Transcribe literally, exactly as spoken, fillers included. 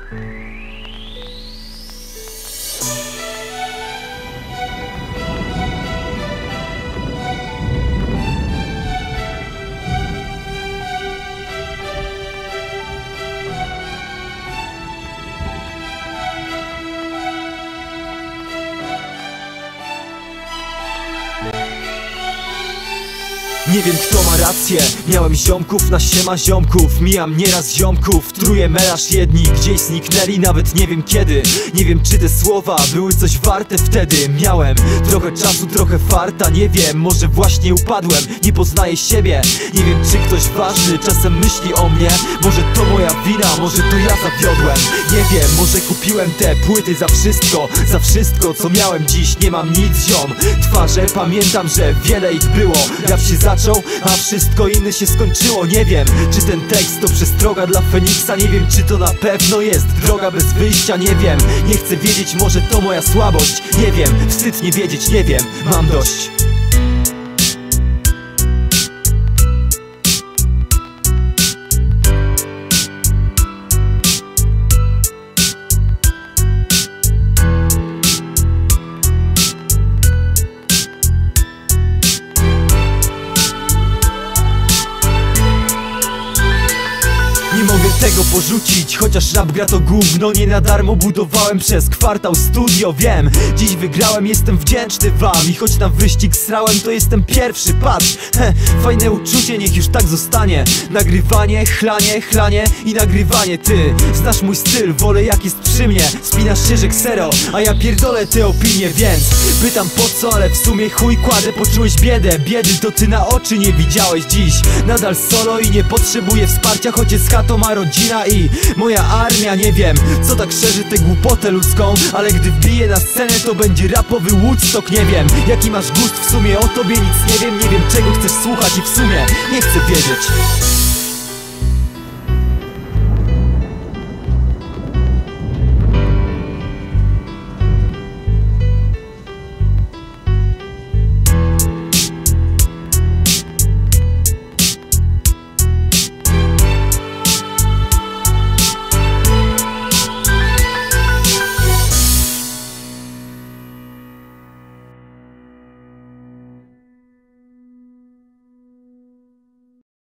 Nie wiem kto ma rację, miałem ziomków na siema ziomków. Mijam nieraz ziomków, truje melarz jedni gdzieś zniknęli, nawet nie wiem kiedy. Nie wiem czy te słowa były coś warte wtedy. Miałem trochę czasu, trochę farta, nie wiem, może właśnie upadłem. Nie poznaję siebie, nie wiem czy ktoś ważny czasem myśli o mnie. Może to moja wina, może to ja zawiodłem. Nie wiem, może kupiłem te płyty za wszystko, za wszystko co miałem dziś, nie mam nic ziom. Twarze pamiętam, że wiele ich było. Rap się zaczął, a wszystko inne się skończyło. Nie wiem, czy ten tekst to przestroga dla Feniksa. Nie wiem, czy to na pewno jest droga bez wyjścia. Nie wiem, nie chcę wiedzieć, może to moja słabość. Nie wiem, wstyd nie wiedzieć, nie wiem, mam dość. Nie mogę tego porzucić, chociaż rap gra to gówno. Nie na darmo budowałem przez kwartał studio, wiem. Dziś wygrałem, jestem wdzięczny wam. I choć na wyścig srałem, to jestem pierwszy, patrz. Heh, fajne uczucie, niech już tak zostanie. Nagrywanie, chlanie, chlanie i nagrywanie. Ty znasz mój styl, wolę jak jest przy mnie. Spinasz się, że ksero, a ja pierdolę te opinie. Więc pytam po co, ale w sumie chuj kładę. Poczułeś biedę, biedy to ty na oczy nie widziałeś. Dziś nadal solo i nie potrzebuję wsparcia, choć jest to ma rodzina i moja armia. Nie wiem, co tak szerzy tę głupotę ludzką, ale gdy wbiję na scenę, to będzie rapowy Woodstock. Nie wiem, jaki masz gust w sumie, o tobie nic nie wiem. Nie wiem czego chcesz słuchać i w sumie nie chcę wiedzieć.